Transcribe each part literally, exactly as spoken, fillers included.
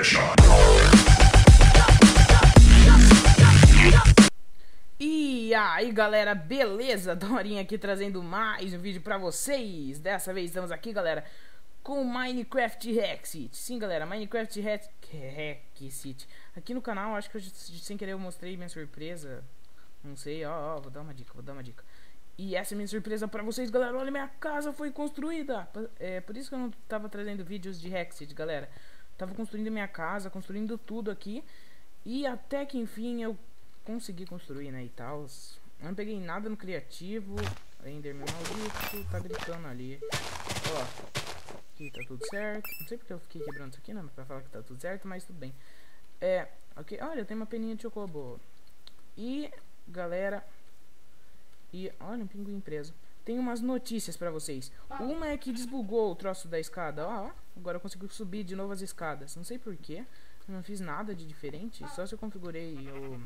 E aí galera, beleza? Dorinha aqui trazendo mais um vídeo pra vocês. Dessa vez estamos aqui, galera, com Minecraft Hack City. Sim, galera, Minecraft Hack, Hack City. Aqui no canal, acho que eu, sem querer eu mostrei minha surpresa. Não sei, ó, ó, vou dar uma dica, vou dar uma dica. E essa é minha surpresa pra vocês, galera. Olha, minha casa foi construída. É por isso que eu não tava trazendo vídeos de Hack City, galera. Tava construindo minha casa, construindo tudo aqui. E até que enfim eu consegui construir, né, e tal. Eu não peguei nada no criativo. Enderman maldito, tá gritando ali. Ó, aqui tá tudo certo. Não sei porque eu fiquei quebrando isso aqui, não, pra falar que tá tudo certo, mas tudo bem. É, ok, olha, tem uma peninha de chocobo. E, galera, e olha, um pinguim preso. Tem umas notícias pra vocês. Uma é que desbugou o troço da escada. Ó, ó, agora eu consigo subir de novo as escadas. Não sei porquê. Não fiz nada de diferente. Só se eu configurei o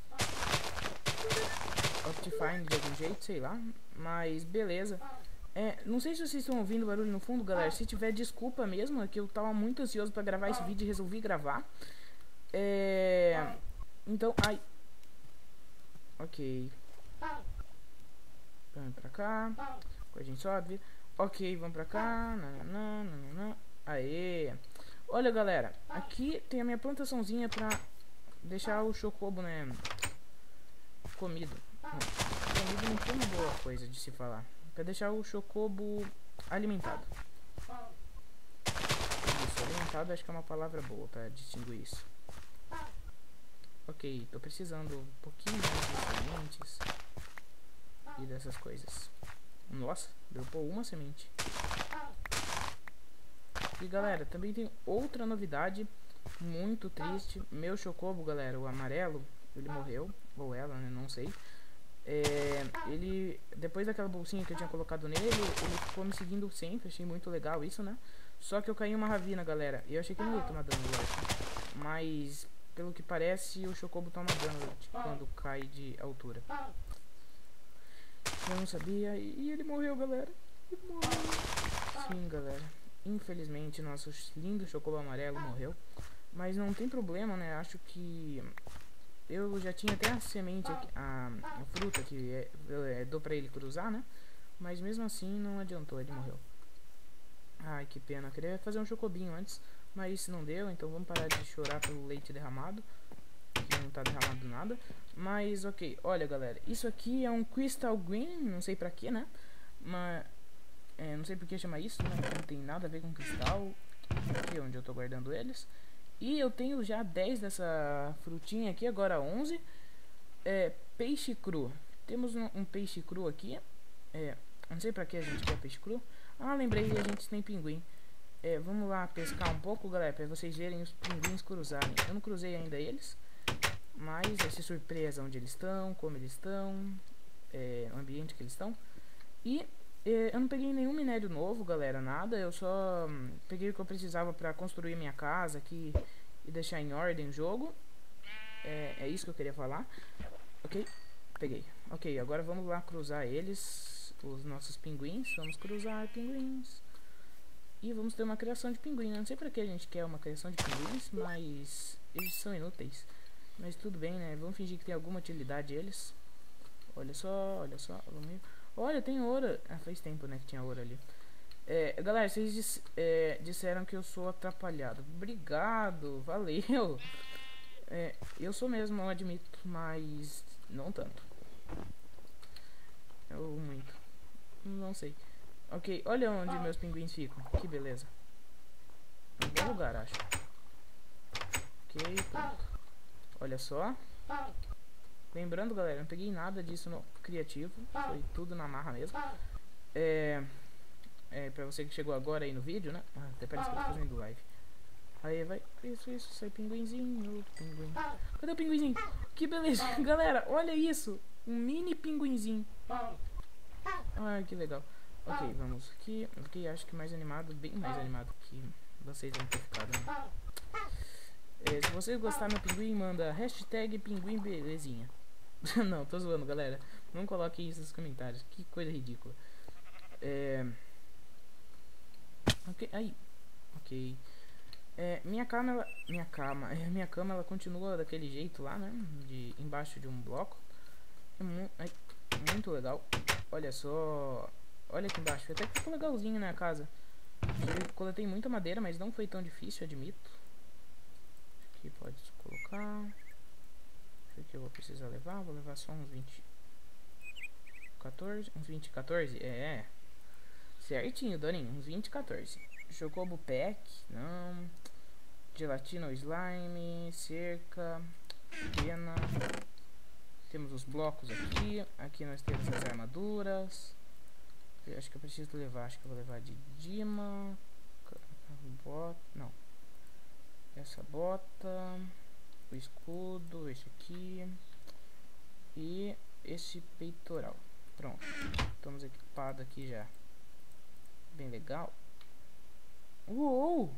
Optifine de algum jeito, sei lá. Mas beleza. É, não sei se vocês estão ouvindo barulho no fundo, galera. Se tiver, desculpa mesmo. É que eu tava muito ansioso pra gravar esse vídeo e resolvi gravar. É... Então, ai. Ok. Vamos pra cá. A gente sobe. Ok, vamos pra cá. Nananã, nananã. Aê. Olha, galera. Aqui tem a minha plantaçãozinha pra deixar o chocobo, né, comido. Não, comido não foi uma boa coisa de se falar. Pra deixar o chocobo alimentado. Isso, alimentado acho que é uma palavra boa pra distinguir isso. Ok, tô precisando um pouquinho mais de sementes e dessas coisas. Nossa, dropou uma semente. E galera, também tem outra novidade muito triste. Meu chocobo, galera, o amarelo, ele morreu. Ou ela, né, não sei. É, ele, depois daquela bolsinha que eu tinha colocado nele, ele ficou me seguindo sempre. Achei muito legal isso, né? Só que eu caí em uma ravina, galera, e eu achei que não ia tomar dano, lógico. Mas, pelo que parece, o chocobo toma dano tipo, quando cai de altura. Eu não sabia, e ele morreu, galera. Ele morreu. Sim, galera. Infelizmente, nosso lindo chocobo amarelo morreu. Mas não tem problema, né? Acho que eu já tinha até a semente aqui, a, a fruta que é, é, dou pra ele cruzar, né? Mas mesmo assim não adiantou, ele morreu. Ai, que pena. Eu queria fazer um chocobinho antes, mas isso não deu. Então vamos parar de chorar pelo leite derramado, que não tá derramado nada. Mas ok, olha, galera, isso aqui é um Crystal Green, não sei pra que, né? Mas é, não sei por que chama isso, né? Não tem nada a ver com cristal. Aqui onde eu tô guardando eles. E eu tenho já dez dessa frutinha aqui, agora onze. É, peixe cru. Temos um, um peixe cru aqui. É, não sei pra que a gente quer peixe cru. Ah, lembrei, a gente tem pinguim. É, vamos lá pescar um pouco, galera, pra vocês verem os pinguins cruzarem. Eu não cruzei ainda eles, mas vai ser surpresa onde eles estão, como eles estão, é, o ambiente que eles estão. E é, eu não peguei nenhum minério novo, galera, nada. Eu só hum, peguei o que eu precisava pra construir minha casa aqui e deixar em ordem o jogo. É, é isso que eu queria falar. Ok, peguei. Ok, agora vamos lá cruzar eles, os nossos pinguins. Vamos cruzar pinguins. E vamos ter uma criação de pinguim. Eu não sei pra que a gente quer uma criação de pinguins, mas eles são inúteis. Mas tudo bem, né? Vamos fingir que tem alguma utilidade eles. Olha só, olha só. Vamos... Olha, tem ouro. Ah, faz tempo, né, que tinha ouro ali. É, galera, vocês dis, é, disseram que eu sou atrapalhado. Obrigado, valeu. É, eu sou mesmo, eu admito, mas não tanto. Ou muito. Não sei. Ok, olha onde meus pinguins ficam. Que beleza. Um bom lugar, acho. Ok, pronto. Olha só. Lembrando, galera, não peguei nada disso no criativo. Foi tudo na marra mesmo. É, é pra você que chegou agora aí no vídeo, né? Ah, até parece que eu tô fazendo live. Aí vai, isso, isso, sai pinguinzinho, pinguim. Cadê o pinguinzinho? Que beleza, galera, olha isso. Um mini pinguinzinho. Ai, que legal. Ok, vamos aqui. Ok, acho que mais animado, bem mais animado que vocês vão ter ficado, né? É, se vocês gostaram do pinguim, manda hashtag pinguim belezinha. Não, tô zoando, galera. Não coloquem isso nos comentários. Que coisa ridícula. É... Ok, aí. Ok. É, minha cama, ela, minha cama, minha cama, ela continua daquele jeito lá, né? De embaixo de um bloco. É, mu é muito legal. Olha só, olha aqui embaixo. Até que ficou legalzinho, né, a casa. Eu coletei muita madeira, mas não foi tão difícil, admito. Aqui pode colocar. O que eu vou precisar levar? Vou levar só uns vinte. quatorze, uns vinte, quatorze? É. Certinho, Doninho, uns vinte, quatorze. Chocobo Pack, não. Gelatina ou slime, cerca, pena. Temos os blocos aqui. Aqui nós temos as armaduras. Eu acho que eu preciso levar, acho que eu vou levar de Dima. Bota, não. Essa bota. O escudo, esse aqui. E esse peitoral. Pronto. Estamos equipados aqui já. Bem legal. Uou!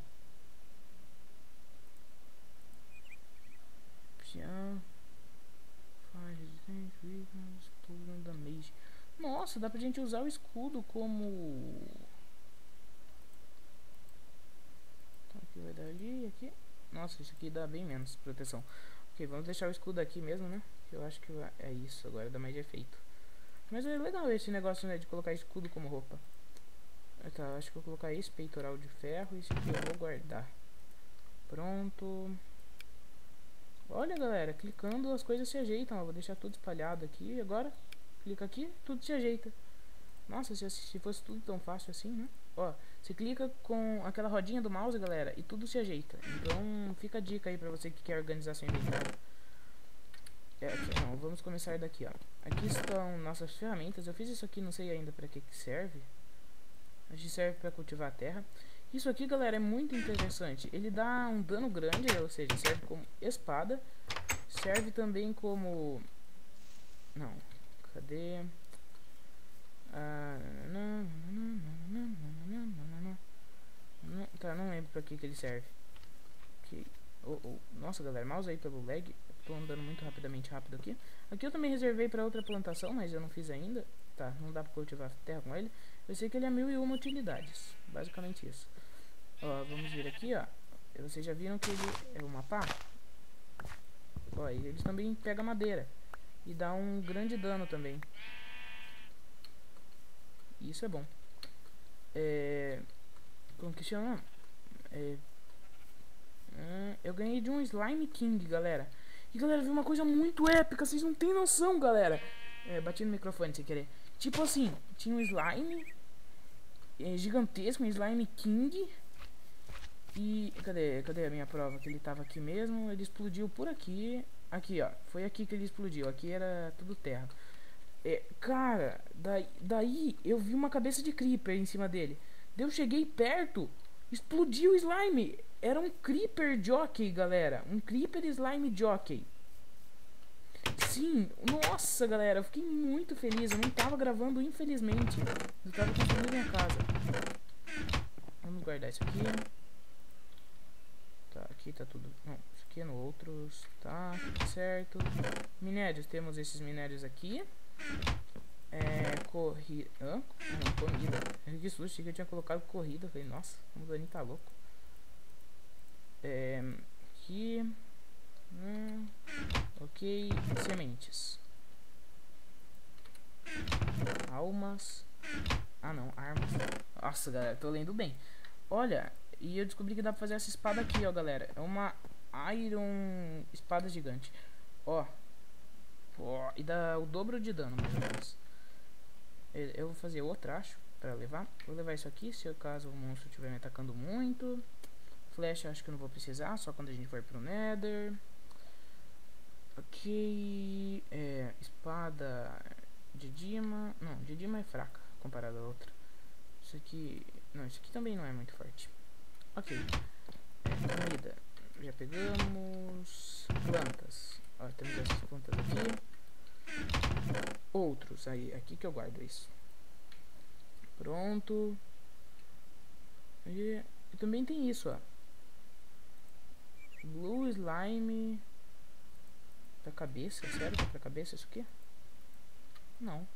Nossa, dá pra gente usar o escudo como... Tá, aqui vai dar ali, aqui. Nossa, isso aqui dá bem menos proteção. Ok, vamos deixar o escudo aqui mesmo, né? Que eu acho que é isso, agora dá mais efeito. Mas é legal esse negócio, né, de colocar escudo como roupa. Tá, acho que eu vou colocar esse peitoral de ferro e esse aqui eu vou guardar. Pronto. Olha, galera, clicando as coisas se ajeitam. Ó, vou deixar tudo espalhado aqui. Agora, clica aqui, tudo se ajeita. Nossa, se, se fosse tudo tão fácil assim, né? Ó, você clica com aquela rodinha do mouse, galera, e tudo se ajeita. Então, fica a dica aí pra você que quer organizar seu inventário. É, aqui, não, vamos começar daqui, ó. Aqui estão nossas ferramentas. Eu fiz isso aqui, não sei ainda pra que que serve. A gente serve pra cultivar a terra. Isso aqui, galera, é muito interessante. Ele dá um dano grande, ou seja, serve como espada. Serve também como... Não, cadê? Ah, não, não, não, não, não, não, tá, não lembro pra que que ele serve. Okay. Oh, oh. Nossa, galera, mouse aí pelo lag. Eu tô andando muito rapidamente rápido aqui. Aqui eu também reservei pra outra plantação, mas eu não fiz ainda. Tá, não dá pra cultivar terra com ele. Eu sei que ele é mil e uma utilidades. Basicamente isso. Ó, vamos vir aqui, ó. Vocês já viram que ele é o mapa? Ó, e eles também pegam madeira. E dá um grande dano também. Isso é bom. É... Como que chama? É... Hum, eu ganhei de um Slime King, galera. E, galera, vi uma coisa muito épica. Vocês não tem noção, galera. É, bati no microfone sem querer. Tipo assim, tinha um slime é, gigantesco, um Slime King. E cadê, cadê a minha prova? Que ele tava aqui mesmo. Ele explodiu por aqui. Aqui, ó. Foi aqui que ele explodiu. Aqui era tudo terra. É, cara, daí, daí eu vi uma cabeça de creeper em cima dele. Daí eu cheguei perto. Explodiu o slime. Era um creeper jockey, galera. Um creeper slime jockey. Sim, nossa, galera. Eu fiquei muito feliz. Eu não tava gravando, infelizmente. Eu tava construindo minha casa. Vamos guardar isso aqui. Tá, aqui tá tudo... Não, isso aqui é no outros. Tá, tudo certo. Minérios, temos esses minérios aqui. É, corrida... Hã? Não, comida. Que susto, que eu tinha colocado corrida. Eu falei, nossa, o Dani tá louco. É, aqui... Hum, ok, sementes. Almas. Ah não, armas. Nossa, galera, tô lendo bem. Olha, e eu descobri que dá pra fazer essa espada aqui, ó, galera. É uma Iron espada gigante. Ó. Ó, e dá o dobro de dano, mais ou menos. Eu vou fazer outra, acho, pra levar. Vou levar isso aqui, se caso o monstro estiver me atacando muito. Flecha acho que eu não vou precisar, só quando a gente for pro Nether. Ok, é, espada de Dima. Não, de Dima é fraca comparada a outra. Isso aqui, não, isso aqui também não é muito forte. Ok, é, comida, já pegamos. Plantas, ó, temos essas plantas aqui. Outros, aí, aqui que eu guardo isso. Pronto. E, e também tem isso, ó. Blue Slime. Pra cabeça? Sério que é pra cabeça isso aqui? Não.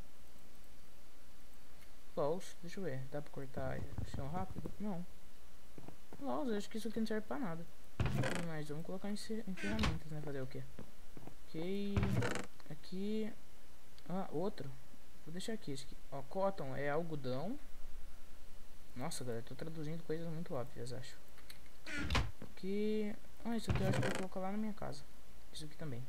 False, deixa eu ver. Dá pra cortar o chão rápido? Não. Nossa, acho que isso aqui não serve pra nada. Mas vamos colocar em, em ferramentas, né? Fazer o quê? Ok. Aqui. Ah, outro. Vou deixar aqui. Esse aqui. Ó, cotton é algodão. Nossa, galera, tô traduzindo coisas muito óbvias, acho. Aqui. Ah, isso aqui eu acho que eu vou colocar lá na minha casa. Isso aqui também.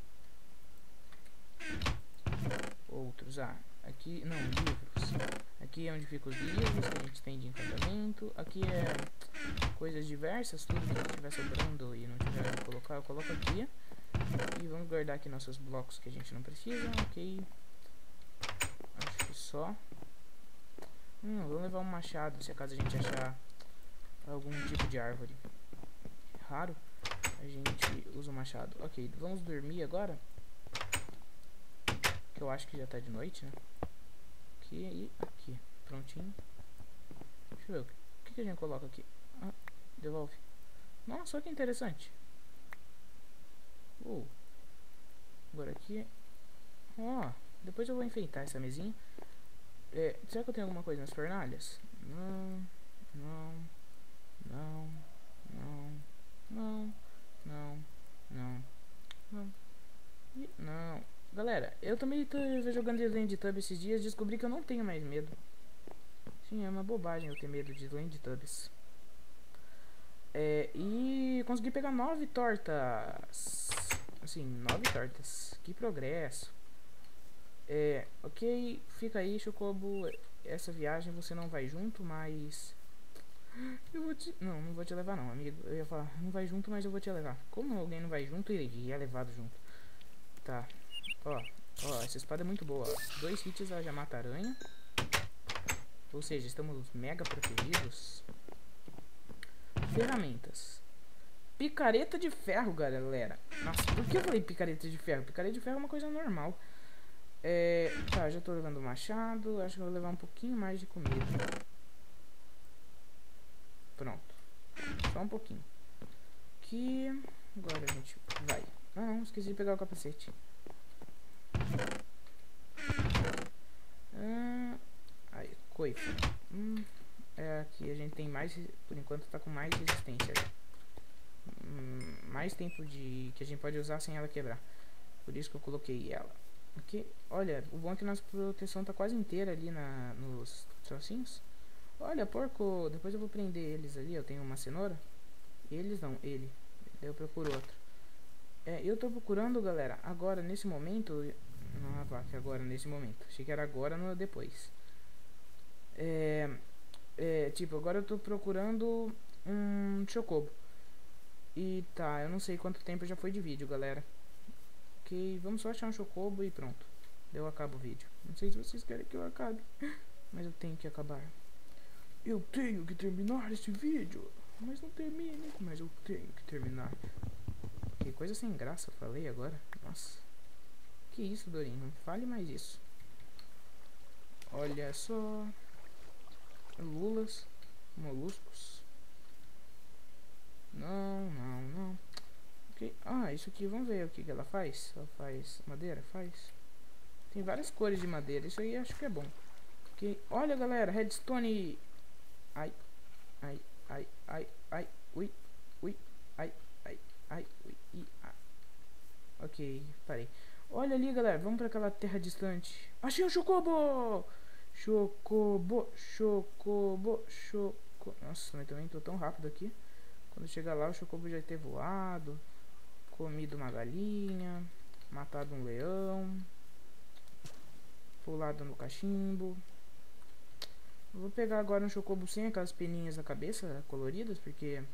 Outros. Ah, aqui. Não, livros. Aqui é onde ficam os livros que a gente tem de encantamento. Aqui é coisas diversas. Tudo que estiver sobrando e não tiver onde colocar, eu coloco aqui. E vamos guardar aqui nossos blocos que a gente não precisa. Ok. Acho que só. Hum, vamos levar um machado se acaso a gente achar algum tipo de árvore raro. A gente usa o machado. Ok, vamos dormir agora. Que eu acho que já tá de noite, né? Aqui e aqui. Prontinho. Deixa eu ver. O que, que a gente coloca aqui? Ah, devolve. Nossa, olha que interessante. Uh. Agora aqui. Ó, depois eu vou enfeitar essa mesinha. É, será que eu tenho alguma coisa nas fornalhas? Não, não, não, não, não, não, não, não, e não. Galera, eu também tô jogando de Land Tub esses dias e descobri que eu não tenho mais medo. Sim, é uma bobagem eu ter medo de Land Tubs. É, e consegui pegar nove tortas. Assim, nove tortas. Que progresso. É, ok, fica aí, Chocobo. Essa viagem você não vai junto, mas eu vou te... Não, não vou te levar não, amigo. Eu ia falar, não vai junto, mas eu vou te levar. Como alguém não vai junto, ele é levado junto. Tá, ó, ó, essa espada é muito boa, ó. Dois hits ela já mata a aranha. Ou seja, estamos mega protegidos. Ferramentas. Picareta de ferro, galera. Nossa, por que eu falei picareta de ferro? Picareta de ferro é uma coisa normal. É, tá, já tô levando o machado. Acho que eu vou levar um pouquinho mais de comida. Pronto. Só um pouquinho. Aqui. Agora a gente vai. Ah, não, esqueci de pegar o capacete. Ah, aí, coifa. Hum, é, aqui a gente tem mais. Por enquanto tá com mais resistência. Hum, mais tempo de que a gente pode usar sem ela quebrar. Por isso que eu coloquei ela. Aqui, olha, o bom é que nossa proteção tá quase inteira ali na, nos trocinhos. Olha, porco, depois eu vou prender eles ali. Eu tenho uma cenoura. Eles não, ele. Eu procuro outro. É, eu tô procurando, galera, agora, nesse momento. Não, a vaca, agora, nesse momento. Achei que era agora, não depois. É, é, tipo, agora eu tô procurando um chocobo. E tá, eu não sei quanto tempo já foi de vídeo, galera. Ok, vamos só achar um chocobo e pronto. Eu acabo o vídeo. Não sei se vocês querem que eu acabe, mas eu tenho que acabar. Eu tenho que terminar esse vídeo. Mas não termine. Mas eu tenho que terminar. Que coisa sem graça eu falei agora. Nossa. Que isso, Dorinho? Não fale mais isso. Olha só. Lulas. Moluscos. Não, não, não. Okay. Ah, isso aqui, vamos ver o que, que ela faz. Ela faz madeira? Faz. Tem várias cores de madeira. Isso aí acho que é bom. Okay. Olha, galera, redstone. Ai, ai, ai, ai, ai, ui, ui, ai, ai, ai, ui, i, ai. Ok, parei. Olha ali, galera, vamos pra aquela terra distante. Achei um chocobo! Chocobo, chocobo, chocobo. Nossa, mas também tô tão rápido aqui. Quando chegar lá, o chocobo já ter voado, comido uma galinha, matado um leão, pulado no cachimbo. Eu vou pegar agora um chocobo sem aquelas peninhas na cabeça coloridas, porque...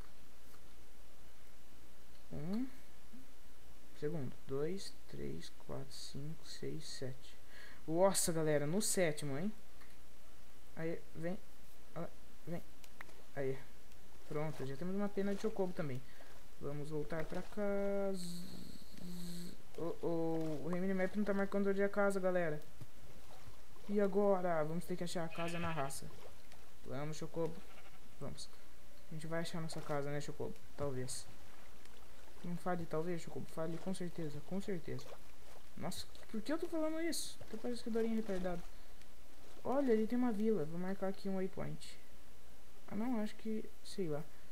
Um... Segundo, dois, três, quatro, cinco, seis, sete. Nossa, galera, no sétimo, hein? Aí, vem. Vem. Aí. Pronto, já temos uma pena de chocobo também. Vamos voltar pra casa. O, o, o Remini Map não tá marcando onde é a casa, galera. E agora? Vamos ter que achar a casa na raça. Vamos, chocobo. Vamos. A gente vai achar nossa casa, né, chocobo? Talvez. Não fale talvez, chocobo. Fale com certeza, com certeza. Nossa, por que eu tô falando isso? Até parece que o Dorinha é retardado. Olha, ali tem uma vila. Vou marcar aqui um waypoint. Ah, não, acho que... Sei lá.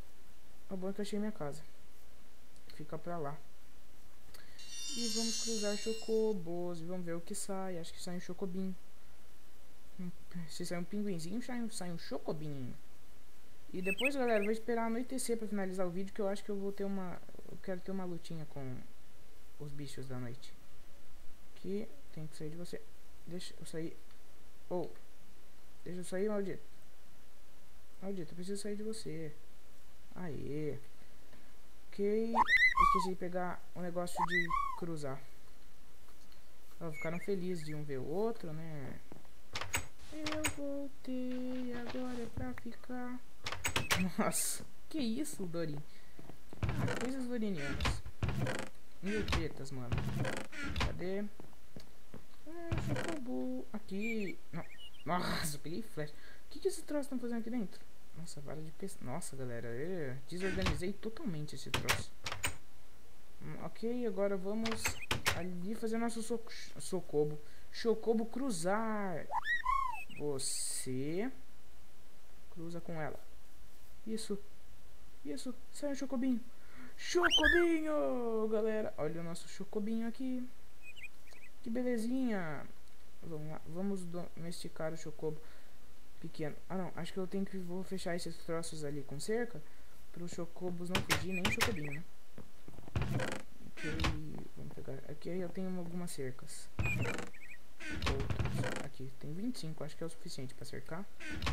O bom é que eu achei minha casa. Fica pra lá. E vamos cruzar chocobos. E vamos ver o que sai. Acho que sai um chocobinho. Se sai um pinguinzinho, sai um, sai um chocobinho. E depois, galera, eu vou esperar anoitecer pra finalizar o vídeo. Que eu acho que eu vou ter uma... Eu quero ter uma lutinha com os bichos da noite. Aqui, tem que sair de você. Deixa eu sair. Oh, deixa eu sair, maldito. Maldito, eu preciso sair de você. Aê. Ok. Esqueci de pegar o negócio de cruzar. Oh, ficaram felizes de um ver o outro, né? Eu voltei agora pra ficar. Nossa, que isso, Dorin? Ah, coisas dorinianas. Mil tetas, mano. Cadê? Ah, chocobo. Aqui. Não. Nossa, eu peguei flash. O que, que esses troços estão fazendo aqui dentro? Nossa, vara de pesca. Nossa, galera, eu desorganizei totalmente esse troço. Hum, ok, agora vamos ali fazer nosso so socobo. Chocobo cruzar. Você cruza com ela. Isso. Isso. Sai um chocobinho. Chocobinho, galera. Olha o nosso chocobinho aqui. Que belezinha. Vamos lá. Vamos domesticar o chocobo pequeno. Ah, não. Acho que eu tenho que... Vou fechar esses troços ali com cerca. Para os chocobos não fugir, nem o chocobinho, né? Ok. Vamos pegar... Aqui eu tenho algumas cercas. Outras. Aqui. Tem vinte e cinco. Acho que é o suficiente para cercar.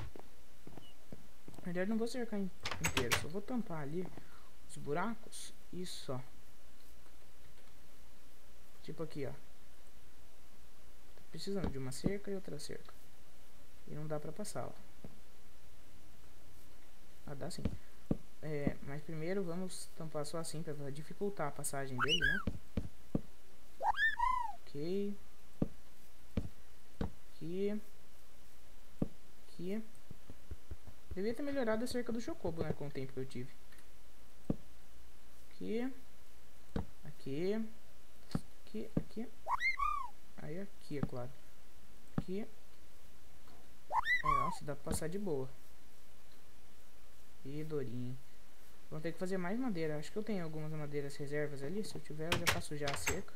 Na verdade, não vou cercar inteiro. Só vou tampar ali os buracos e só. Tipo aqui, ó. Tô precisando de uma cerca e outra cerca. E não dá pra passar, ó. Ah, dá sim. É, mas primeiro vamos tampar só assim pra dificultar a passagem dele, né? Ok. Aqui. Aqui. Devia ter melhorado a cerca do chocobo, né? Com o tempo que eu tive. Aqui. Aqui. Aqui. Aqui. Aí aqui, é claro. Aqui. Aí, nossa, dá pra passar de boa. E Dorinho. Vamos ter que fazer mais madeira. Acho que eu tenho algumas madeiras reservas ali. Se eu tiver, eu já faço já a cerca.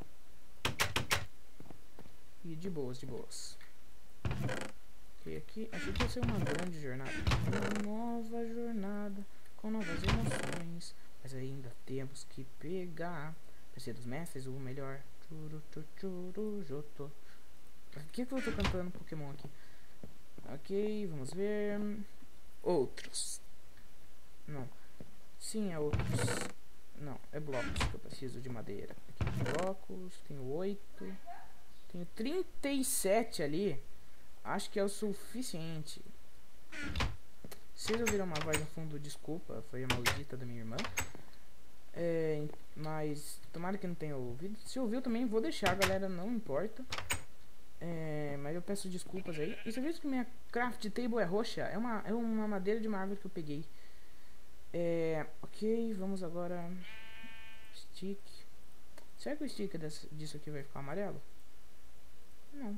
E de boas, de boas. Ok, aqui. Achei que ia ser uma grande jornada. Uma nova jornada com novas emoções. Mas ainda temos que pegar. Pra ser dos mestres, o melhor. Churu, churu, churu, joto. Por que, que eu tô cantando Pokémon aqui? Ok, vamos ver. Outros. Não. Sim, é outros. Não, é blocos que eu preciso de madeira. Aqui, blocos. Tenho oito. Tenho trinta e sete ali. Acho que é o suficiente. Vocês ouviram uma voz no fundo? Desculpa, foi a maldita da minha irmã. É, mas tomara que não tenha ouvido. Se ouviu também, vou deixar, galera. Não importa. É, mas eu peço desculpas aí. E você viu que minha craft table é roxa? É uma, é uma madeira de uma árvore que eu peguei. É, ok, vamos agora. Stick. Será que o stick desse, disso aqui vai ficar amarelo? Não.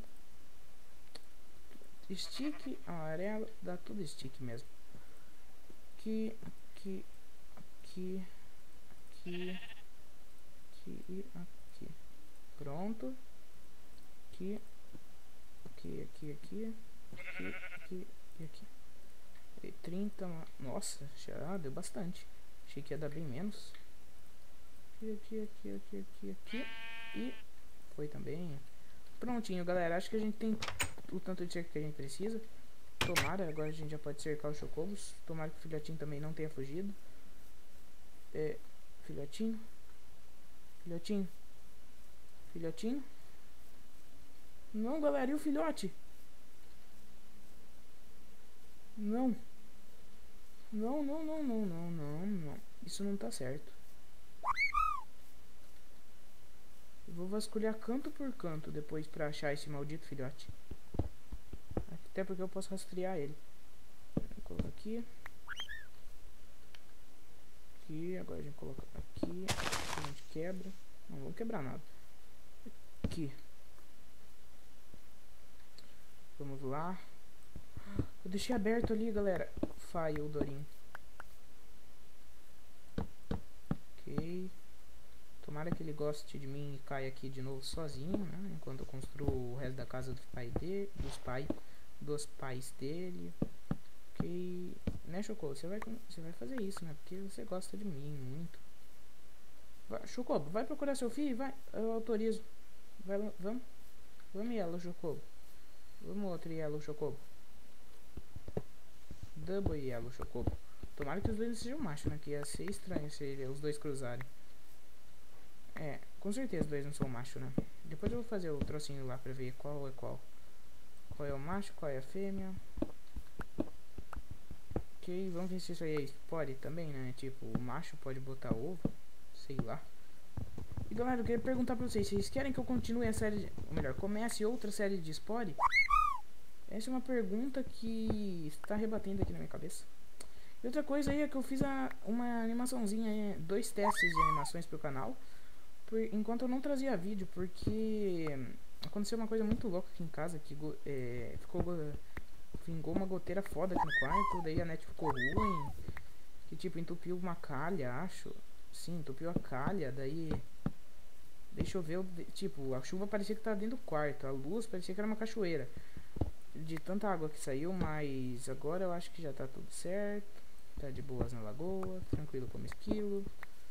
Stick amarelo, dá tudo stick mesmo. Aqui, aqui, aqui, aqui, aqui e aqui. Pronto. Aqui. Aqui, aqui, aqui, aqui, aqui e aqui. E trinta, nossa, já deu bastante. Achei que ia dar bem menos. Aqui, aqui, aqui, aqui, aqui, aqui. E foi também. Prontinho, galera. Acho que a gente tem o tanto de cerca que a gente precisa. Tomara, agora a gente já pode cercar os chocobos. Tomara que o filhotinho também não tenha fugido. É, filhotinho. Filhotinho. Filhotinho. Não, galera, e o filhote? Não. Não, não, não, não, não, não, não. Isso não tá certo. Eu vou vasculhar canto por canto depois pra achar esse maldito filhote. Até porque eu posso rastrear ele. Vou colocar aqui. Aqui, agora a gente coloca aqui. Aqui a gente quebra. Não vamos quebrar nada. Aqui. Vamos lá. Eu deixei aberto ali, galera. File, Dorinho. Tomara que ele goste de mim e caia aqui de novo sozinho, né? Enquanto eu construo o resto da casa dos pais dele, dos pai, dos pais dele. Ok, né, Chocobo? Você vai, você vai fazer isso, né? Porque você gosta de mim muito. Vai, Chocobo, vai procurar seu filho, vai. Eu autorizo. Vai lá, vamos. Vamos, Yellow Chocobo. Vamos outro Yellow Chocobo. Double Yellow Chocobo. Tomara que os dois não sejam machos, né? Que ia ser estranho se os dois cruzarem. É, com certeza os dois não são macho, né? Depois eu vou fazer o trocinho lá pra ver qual é qual. Qual é o macho, qual é a fêmea. Ok, vamos ver se isso aí é pode também, né? Tipo, o macho pode botar ovo. Sei lá. E galera, eu queria perguntar pra vocês, vocês querem que eu continue a série, de, ou melhor, comece outra série de Spore? Essa é uma pergunta que está rebatendo aqui na minha cabeça. E outra coisa aí é que eu fiz a, uma animaçãozinha, dois testes de animações pro canal, por, enquanto eu não trazia vídeo, porque aconteceu uma coisa muito louca aqui em casa, que é, ficou, vingou uma goteira foda aqui no quarto, daí a net ficou ruim, que tipo, entupiu uma calha, acho, sim, entupiu a calha, daí, deixa eu ver, tipo, a chuva parecia que tava dentro do quarto, a luz parecia que era uma cachoeira, de tanta água que saiu, mas agora eu acho que já tá tudo certo, tá de boas na lagoa, tranquilo como esquilo,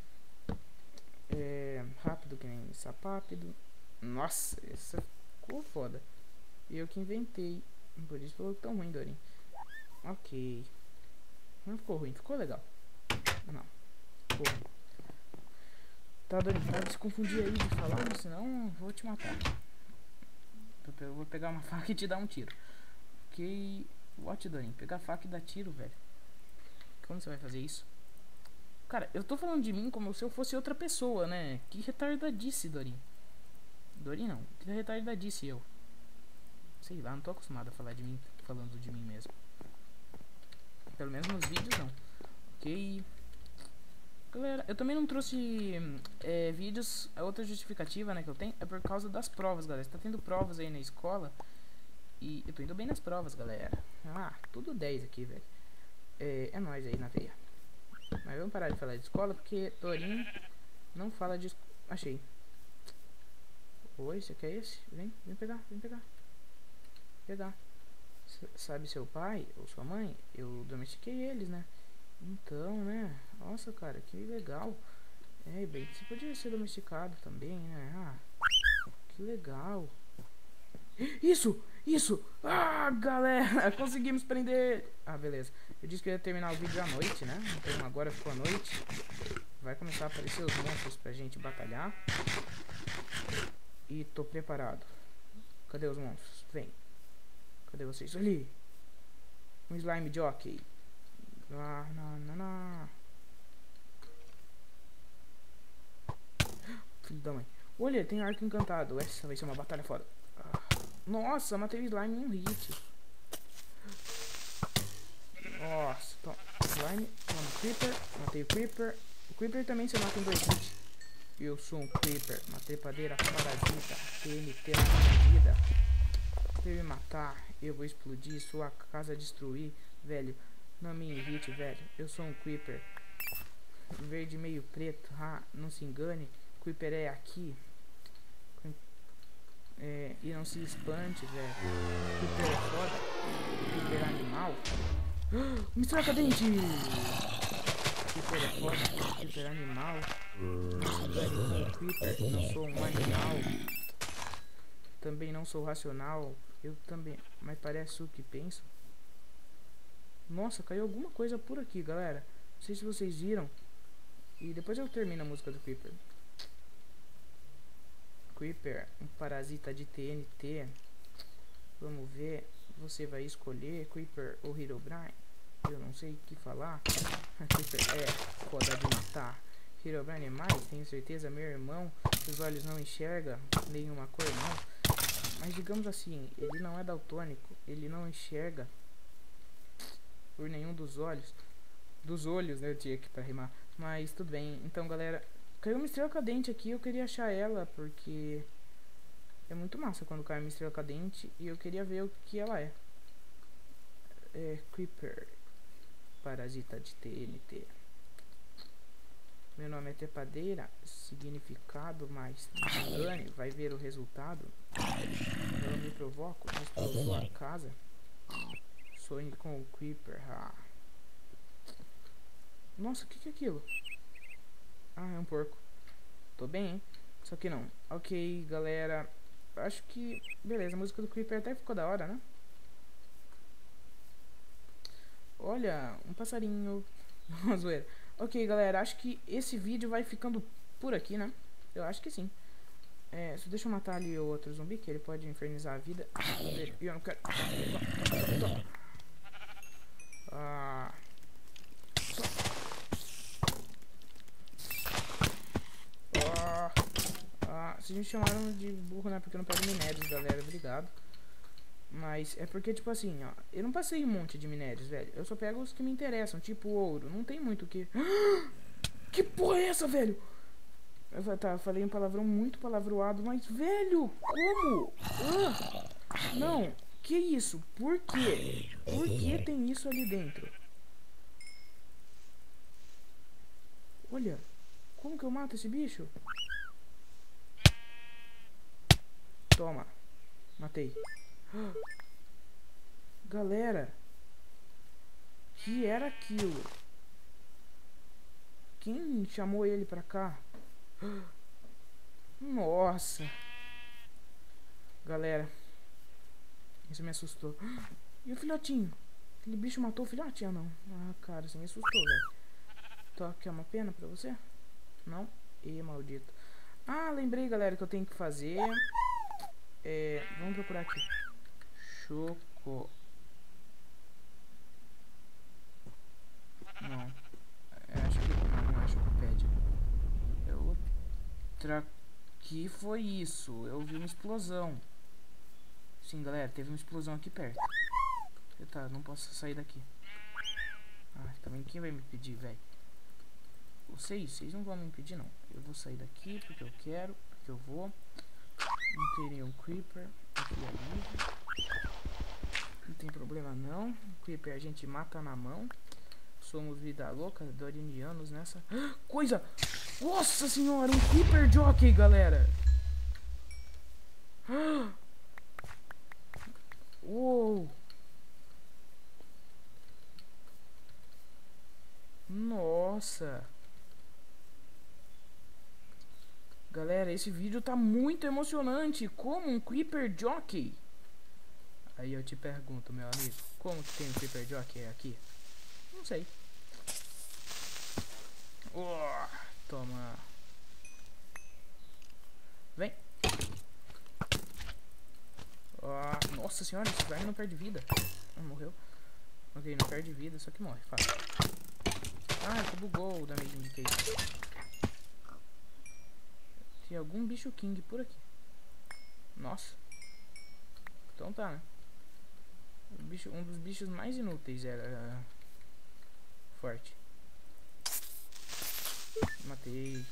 é, rápido que nem sapápido, nossa, essa ficou foda, e eu que inventei, por isso falou tão ruim, Dorin, ok, não ficou ruim, ficou legal, não, ficou ruim, tá, Dorin, para de se confundir aí de falar, senão eu vou te matar, eu vou pegar uma faca e te dar um tiro. Ok, what, Dorin? Pegar a faca e dar tiro, velho. Como você vai fazer isso? Cara, eu tô falando de mim como se eu fosse outra pessoa, né? Que retardadice, Dorin. Dorin não, que retardadice eu. Sei lá, não tô acostumado a falar de mim falando de mim mesmo. Pelo menos nos vídeos não. Ok. Galera, eu também não trouxe é, vídeos. A outra justificativa, né, que eu tenho é por causa das provas, galera. Tá tendo provas aí na escola. E eu tô indo bem nas provas, galera. Ah, tudo dez aqui, velho. É, é nóis aí na veia. Mas vamos parar de falar de escola, porque Dorin não fala de... Achei. Oi, você quer esse? Vem, vem pegar, vem pegar. Pegar. S sabe seu pai ou sua mãe? Eu domestiquei eles, né? Então, né? Nossa, cara, que legal. É, bem, você podia ser domesticado também, né? Ah, que legal. Isso! Isso! Ah, galera! Conseguimos prender... Ah, beleza. Eu disse que eu ia terminar o vídeo à noite, né? Então agora ficou à noite. Vai começar a aparecer os monstros pra gente batalhar. E tô preparado. Cadê os monstros? Vem. Cadê vocês? Ali! Um slime jockey. Ah, não, não, não. Filho da mãe. Olha, tem arco encantado. Essa vai ser uma batalha foda. Ah. Nossa, matei o slime em um hit. Nossa, toma. Slime, toma creeper. Matei o creeper. O creeper também se mata em dois hits. Eu sou um creeper. Matei padeira parasita. T N T na minha vida. Se me matar, eu vou explodir. Sua casa destruir. Velho, não me irrite, velho. Eu sou um creeper. Verde meio preto. Ah, não se engane. Creeper é aqui. É, e não se espante, velho. Creeper é foda. Creeper é animal. Mistura cadente! Creeper é foda. Creeper é animal. Não se engane com Creeper. Não sou um animal. Também não sou racional. Eu também. Mas parece o que penso. Nossa, caiu alguma coisa por aqui, galera. Não sei se vocês viram. E depois eu termino a música do Creeper. Creeper, um parasita de T N T. Vamos ver. Você vai escolher Creeper ou Herobrine? Eu não sei o que falar. Creeper é foda de matar. Herobrine é mais, tenho certeza, meu irmão. Os olhos não enxerga nenhuma cor não. Mas digamos assim, ele não é daltônico. Ele não enxerga por nenhum dos olhos. Dos olhos, né? Eu tinha aqui pra rimar. Mas tudo bem. Então, galera, caiu uma estrela cadente aqui. Eu queria achar ela porque é muito massa quando cai uma estrela cadente. E eu queria ver o que ela é. É Creeper, parasita de T N T. Meu nome é trepadeira. Significado mais engane. Vai ver o resultado. Eu me provoco. Destrua sua casa. Sonhe com o Creeper. Ah. Nossa, o que, que é aquilo? Ah, é um porco. Tô bem, hein? Só que não. Ok, galera. Acho que... Beleza, a música do Creeper até ficou da hora, né? Olha, um passarinho. Zoeira. Ok, galera. Acho que esse vídeo vai ficando por aqui, né? Eu acho que sim. É, só deixa eu matar ali o outro zumbi, que ele pode infernizar a vida dele. E eu não quero... Ah... Ah... Ah... Vocês me chamaram de burro, né? Porque eu não pego minérios, galera. Obrigado. Mas é porque, tipo assim, ó, eu não passei um monte de minérios, velho. Eu só pego os que me interessam, tipo ouro. Não tem muito o que... Que porra é essa, velho? Eu, tá, falei um palavrão muito palavroado, mas, velho, como? Ah, não, que isso? Por quê? Por que tem isso ali dentro? Olha, como que eu mato esse bicho? Toma, matei. Galera, que era aquilo? Quem chamou ele pra cá? Nossa. Galera, isso me assustou. E o filhotinho? Aquele bicho matou o filhotinho? Ah, não. Ah, cara, isso me assustou, velho. Então, quer uma pena pra você? Não? Ih, maldito. Ah, lembrei, galera, que eu tenho que fazer. É, vamos procurar aqui. Choco. Não. É, acho que não, não é chocopédia. É outra. Que foi isso? Eu vi uma explosão. Sim, galera, teve uma explosão aqui perto. Tá, não posso sair daqui. Ah, também quem vai me pedir, velho? Vocês, vocês não vão me impedir, não. Eu vou sair daqui porque eu quero, porque eu vou. Não teria um Creeper aqui ali. Não tem problema, não. O Creeper a gente mata na mão. Somos vida louca, dorinianos nessa. Coisa! Nossa senhora, um Creeper Jockey, galera! Uou! Nossa! Galera, esse vídeo tá muito emocionante. Como um Creeper Jockey? Aí eu te pergunto, meu amigo, como que tem um Creeper Jockey aqui? Não sei. Oh, toma. Vem. Oh, nossa senhora, esse slime não perde vida. Ah, morreu. Ok, não perde vida, só que morre, fácil. Ah, que bugou o damage indicator. Tem algum bicho king por aqui. Nossa. Então tá, né? O bicho, um dos bichos mais inúteis era uh, forte. Matei.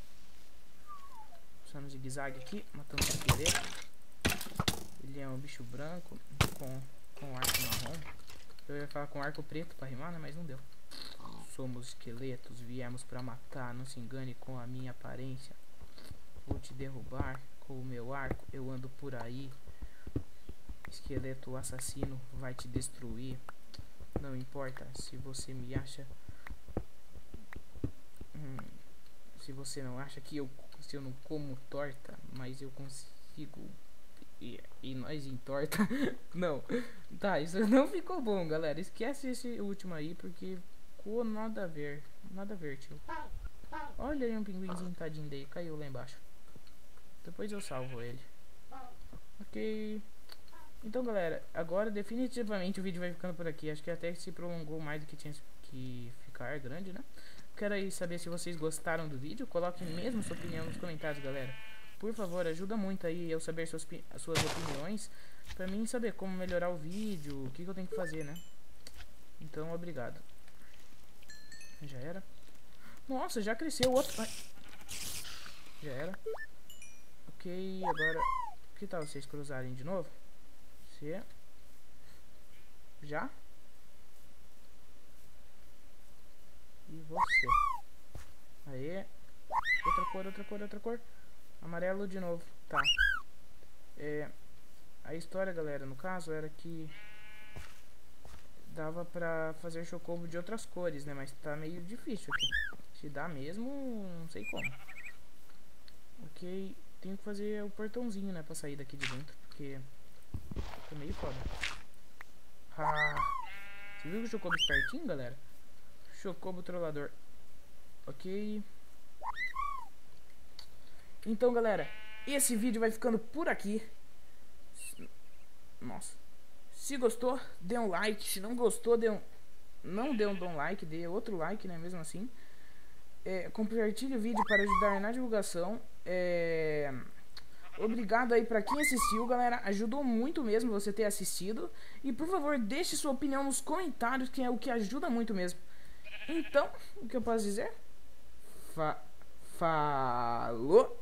Só no zigue-zague aqui, matando o esqueleto. Ele é um bicho branco com, com arco marrom. Eu ia falar com arco preto pra rimar, né? Mas não deu. Somos esqueletos, viemos pra matar. Não se engane com a minha aparência. Vou te derrubar com o meu arco. Eu ando por aí. Esqueleto assassino vai te destruir. Não importa se você me acha. Hum, se você não acha que eu, se eu não como torta, mas eu consigo. E, e nós entorta. Não, tá, isso não ficou bom, galera. Esquece esse último aí, porque ficou nada a ver. Nada a ver, tio. Olha aí um pinguinzinho tadinho daí, caiu lá embaixo. Depois eu salvo ele. Ok. Então, galera, agora definitivamente o vídeo vai ficando por aqui. Acho que até se prolongou mais do que tinha que ficar grande, né? Quero aí saber se vocês gostaram do vídeo. Coloquem mesmo sua opinião nos comentários, galera. Por favor, ajuda muito aí eu saber suas, as suas opiniões, pra mim saber como melhorar o vídeo, o que, que eu tenho que fazer, né? Então, obrigado. Já era. Nossa, já cresceu outro. Ai. Já era. Ok, agora que tal vocês cruzarem de novo? Você. Já? E você. Aê. E outra cor, outra cor, outra cor. Amarelo de novo. Tá. É, a história, galera, no caso, era que dava pra fazer chocobo de outras cores, né? Mas tá meio difícil aqui. Se dá mesmo, não sei como. Ok, tenho que fazer o portãozinho, né? Pra sair daqui de dentro, porque tá meio foda. Ah, você viu o chocobo espertinho, galera? Chocobo trollador. Ok. Então, galera, esse vídeo vai ficando por aqui. Nossa. Se gostou, dê um like. Se não gostou, dê um... não dê um like, dê outro like, né? Mesmo assim. É, compartilhe o vídeo para ajudar na divulgação. É... Obrigado aí pra quem assistiu, galera. Ajudou muito mesmo você ter assistido. E por favor, deixe sua opinião nos comentários, que é o que ajuda muito mesmo. Então, o que eu posso dizer? Fa... Falou!